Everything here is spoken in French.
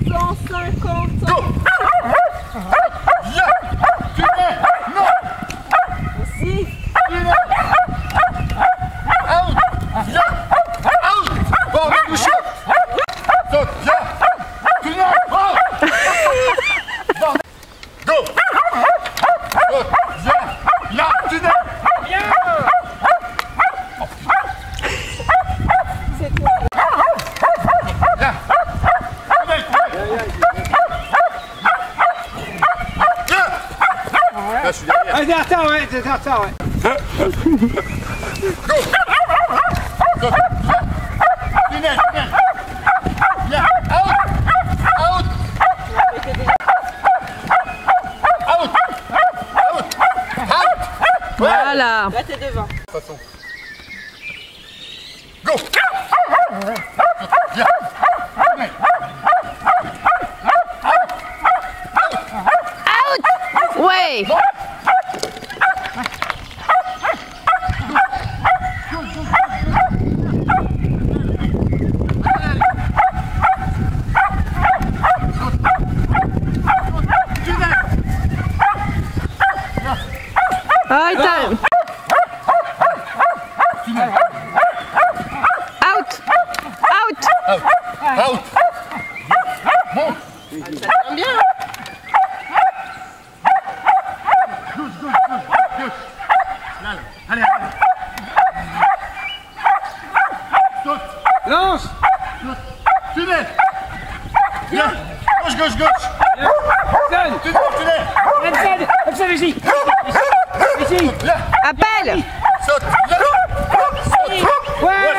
150. Go. Viens. Tunnel. Non. Aussi. Tunnel. Out. Viens. Out. Bon, on va toucher. Saute. Viens. Tunnel. Out. Go. Saute. Viens. Là. Tunnel. Bien. C'est quoi? Viens. Tunnel. Viens. Là, je suis derrière. Ah, t'es en retard, ouais, t'es en retard, ouais. Go. Saute. Viens. Tunnel. Tunnel. Viens. Out. Out. Out. Out. Out. Voilà. Là, t'es devant. De toute façon. Go. Viens. Tunnel. Ouais. Ah, out. Out. Out. Out. Monte. Ça tient bien. Gauche, gauche, gauche, gauche. Là, là. Allez, allez. Saute. Lance. Saute. Tunnel. Viens. Gauche, gauche, gauche. Donne. Tunnel, tunnel. Comme ça, vas-y. Vas-y. Là. Appelle. Saute. Là. Saute. Ouais.